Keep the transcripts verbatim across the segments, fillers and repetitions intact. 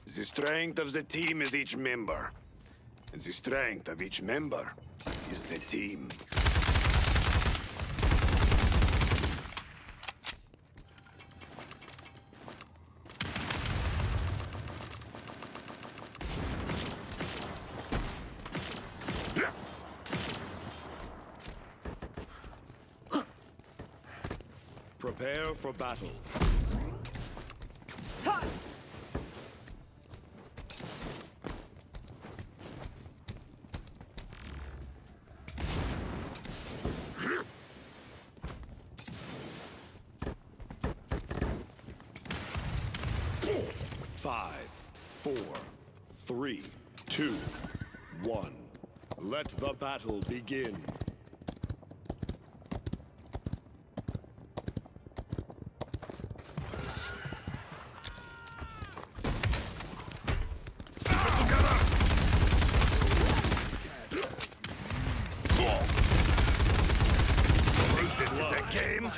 The strength of the team is each member. And the strength of each member is the team. Prepare for battle. Five, four, three, two, one. Let the battle begin. This is a game.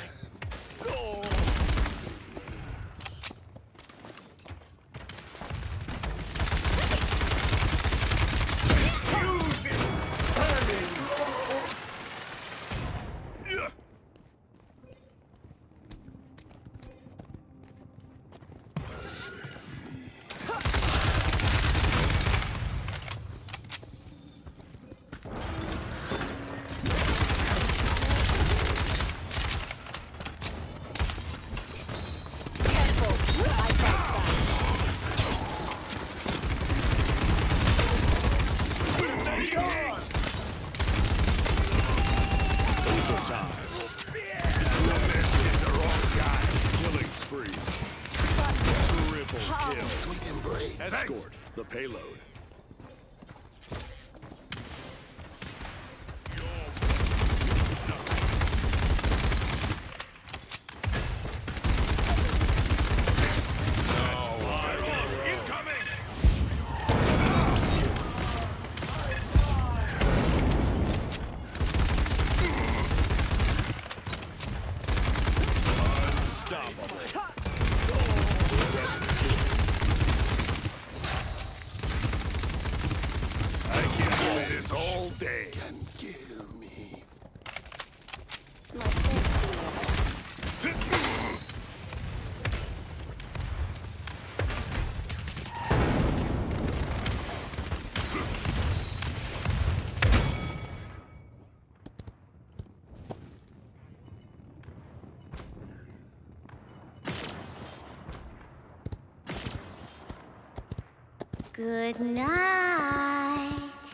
Escort the payload. All day. Can kill me. Good night.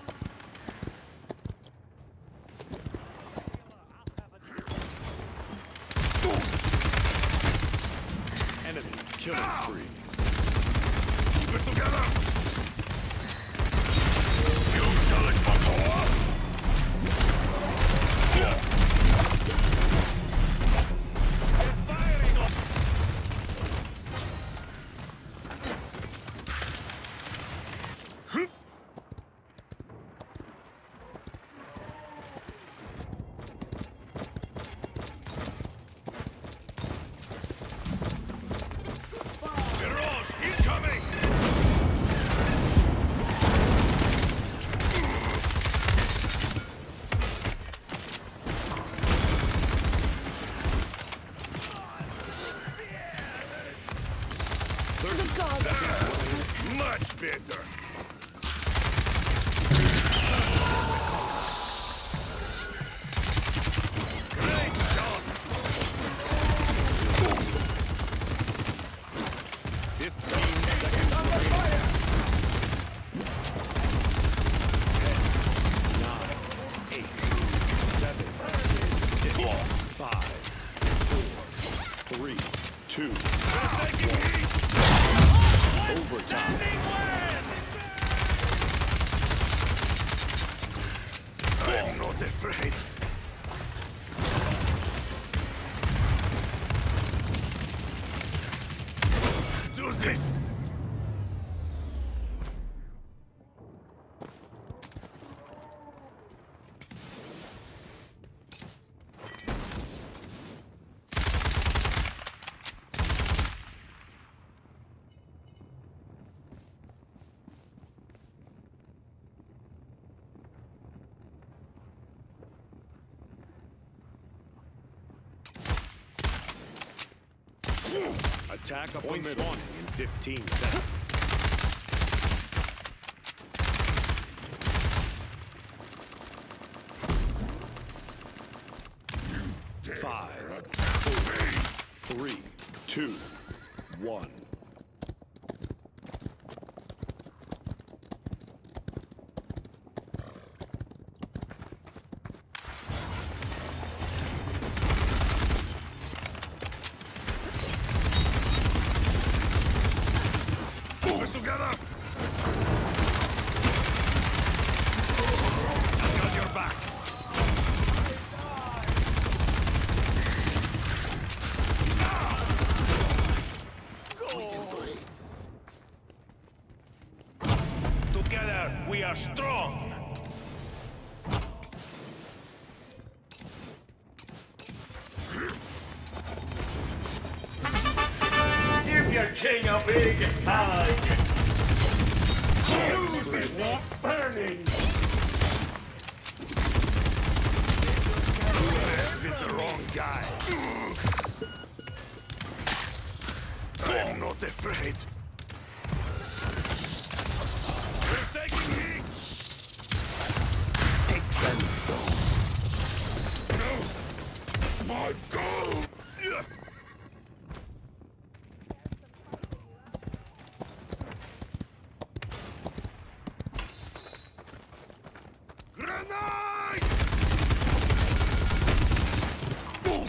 Enemy killing spree. Keep it together. You shall expect much better. Great shot. Fifteen seconds remaining. Ten, nine, eight, seven, six, five, four, three, two, one. Overtime. I'm not afraid. Do this. Attack up the middle in fifteen seconds. Five, four, three, two, one. Together, we are strong! Give your king a big hug! Use is not burning! With the wrong guy. I'm not afraid. We're taking heat! Take sandstone. No! My goal! Grenade! Boom!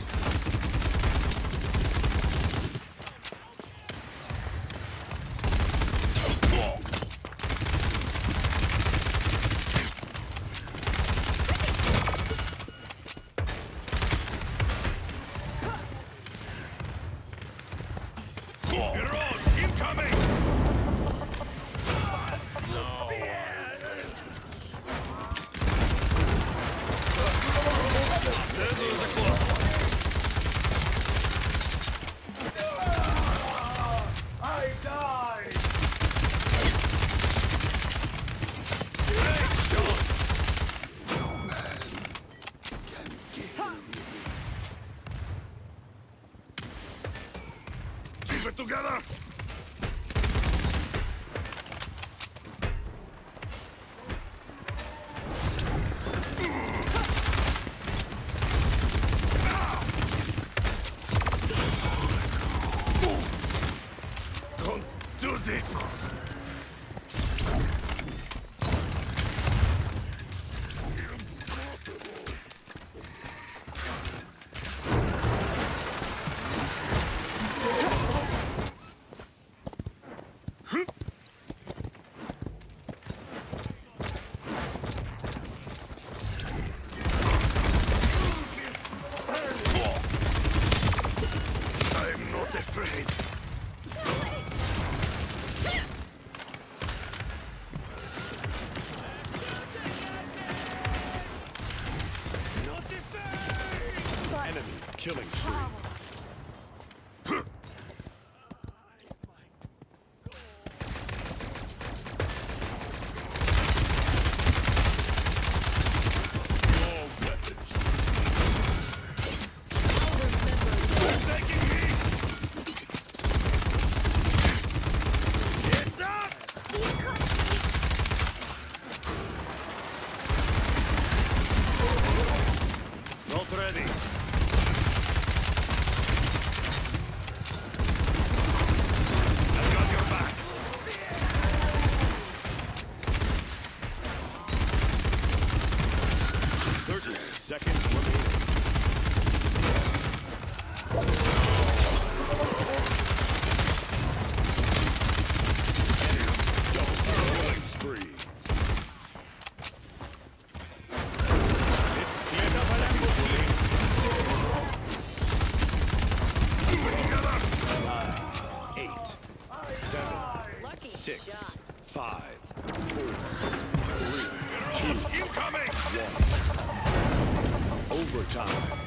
Heroes, incoming! I died! No man can kill me. Keep it together! Don't do this! I'm not afraid. Enemy killing spree. Your weapons. Taking heat! Get up! Not ready. I've got your back. thirty seconds remaining. Killing spree. fifteen seconds remaining. Eight, seven, six, five, four, three, two, Incoming! one. Overtime.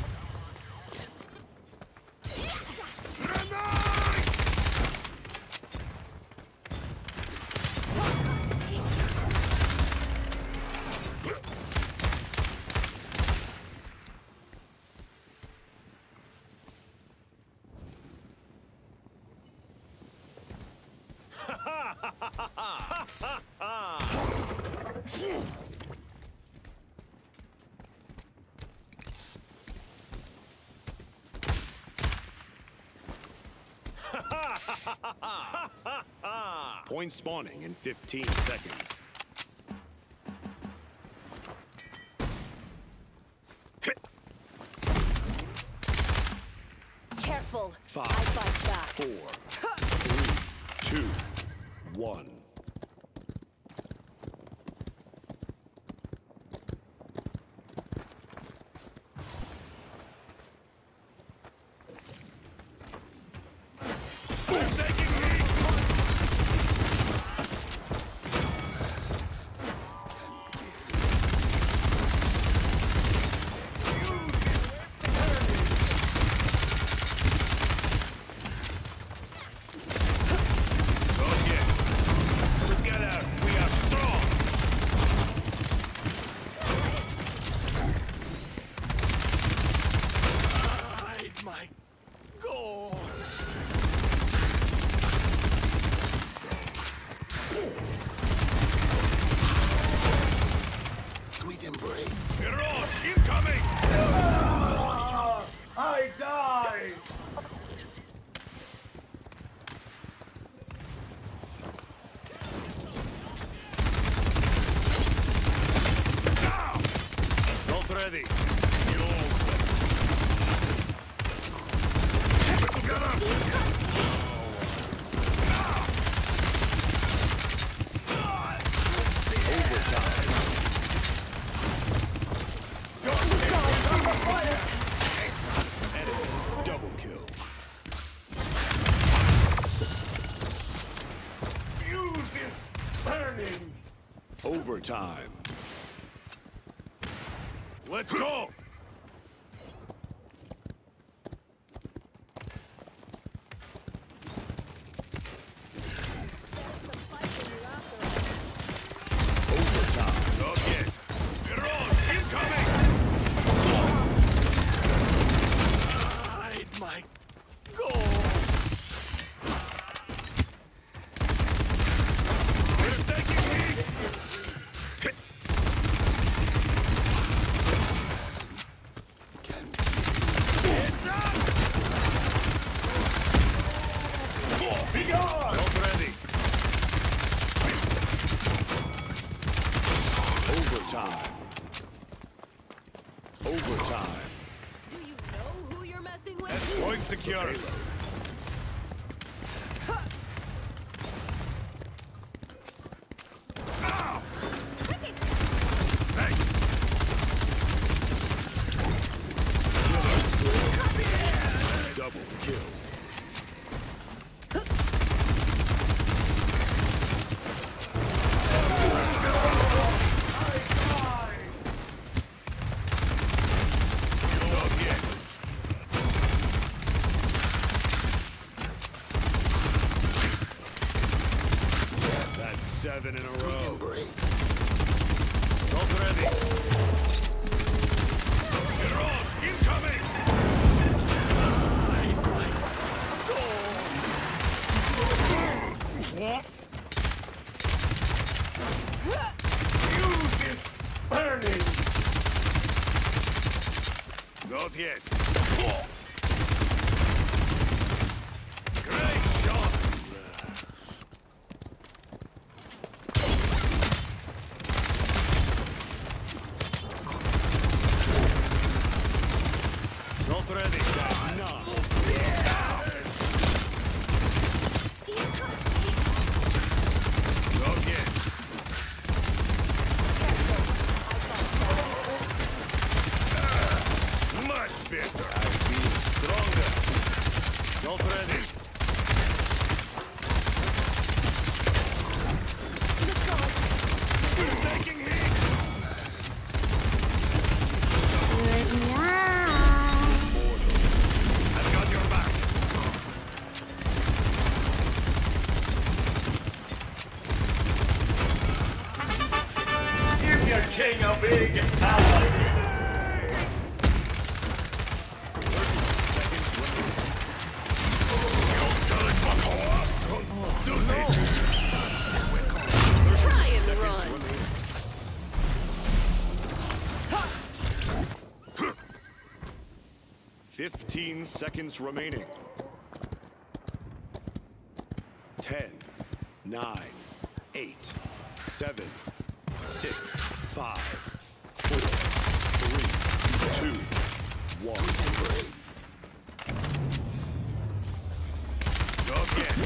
Grenade! Point spawning in fifteen seconds. Careful. Five, I fight back. four, three, two, one. Sweet embrace. Heroes, incoming! I die! Not ready. Double kill. Fuse is burning! Overtime. Let's go! Overtime. Not yet. Heroes, incoming! Hide my goal! We're taking heat! Can Heads up! Be gone! Not ready. Overtime. Overtime. Do you know who you're messing with? Point secure. Ow! Hey! Double kill. Not yet. That's seven in a sweet row. embrace. Not ready. Heroes, incoming! Hide my goal! Fuse is burning! Not yet. Great shot! Not ready. None. Not yet. Much better. I feel stronger. Not ready. We're taking heat. Good night. I've got your back. Give your king a big hug! Do this. seconds remaining. Ten, nine, eight, seven, six, five, four, three, two, one. Embrace. Go again.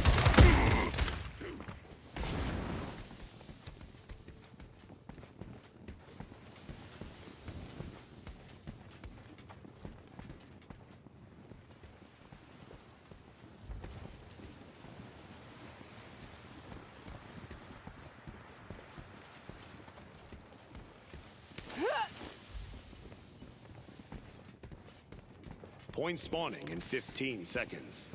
Point spawning in fifteen seconds.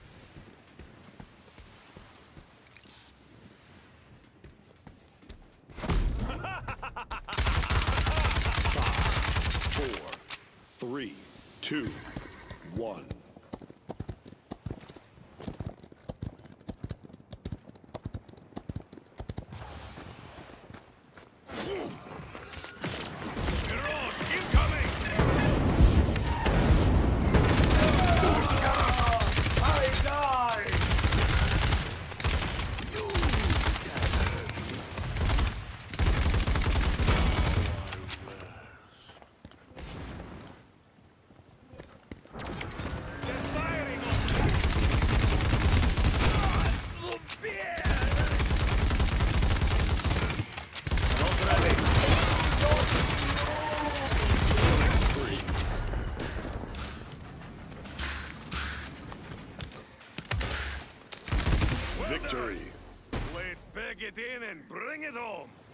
Five, four, three, two, one. Victory. Let's bag it in and bring it home.